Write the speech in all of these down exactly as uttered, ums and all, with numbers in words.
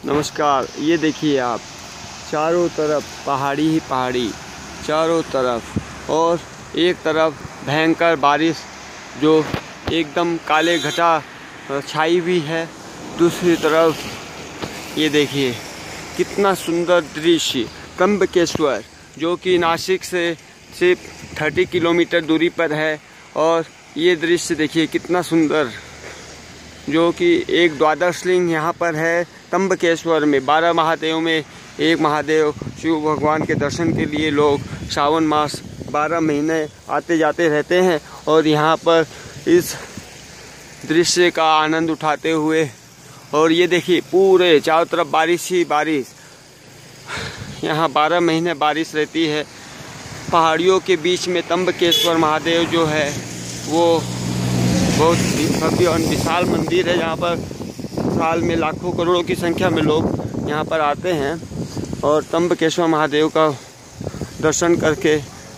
नमस्कार। ये देखिए आप, चारों तरफ पहाड़ी ही पहाड़ी, चारों तरफ, और एक तरफ भयंकर बारिश जो एकदम काले घटा छाई हुई है। दूसरी तरफ ये देखिए कितना सुंदर दृश्य, त्र्यंबकेश्वर जो कि नासिक से सिर्फ तीस किलोमीटर दूरी पर है। और ये दृश्य देखिए कितना सुंदर, जो कि एक द्वादश लिंग यहाँ पर है त्र्यंबकेश्वर में। बारह महादेव में एक महादेव शिव भगवान के दर्शन के लिए लोग श्रावण मास बारह महीने आते जाते रहते हैं और यहाँ पर इस दृश्य का आनंद उठाते हुए। और ये देखिए पूरे चारों तरफ बारिश ही बारिश, यहाँ बारह महीने बारिश रहती है। पहाड़ियों के बीच में त्र्यंबकेश्वर महादेव जो है वो बहुत भव्य और विशाल मंदिर है, जहाँ पर साल में लाखों करोड़ों की संख्या में लोग यहाँ पर आते हैं और त्र्यंबकेश्वर महादेव का दर्शन करके।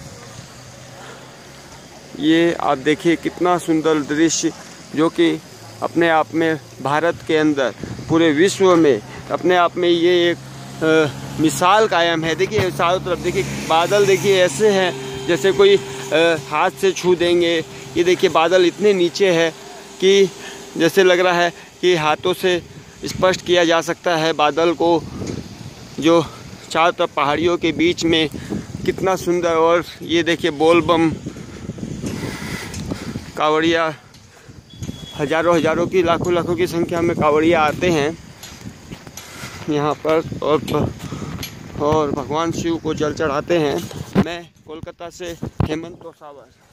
ये आप देखिए कितना सुंदर दृश्य, जो कि अपने आप में भारत के अंदर पूरे विश्व में अपने आप में ये एक आ, मिसाल कायम है। देखिए चारों तरफ देखिए बादल, देखिए ऐसे हैं जैसे कोई आ, हाथ से छू देंगे। ये देखिए बादल इतने नीचे है कि जैसे लग रहा है कि हाथों से स्पष्ट किया जा सकता है बादल को, जो चारों तरफ पहाड़ियों के बीच में कितना सुंदर। और ये देखिए बोल बम कांवड़िया, हजारों हजारों की लाखों लाखों की संख्या में कांवड़िया आते हैं यहाँ पर और और भगवान शिव को जल चढ़ाते हैं। मैं कोलकाता से हेमंत तोसावर।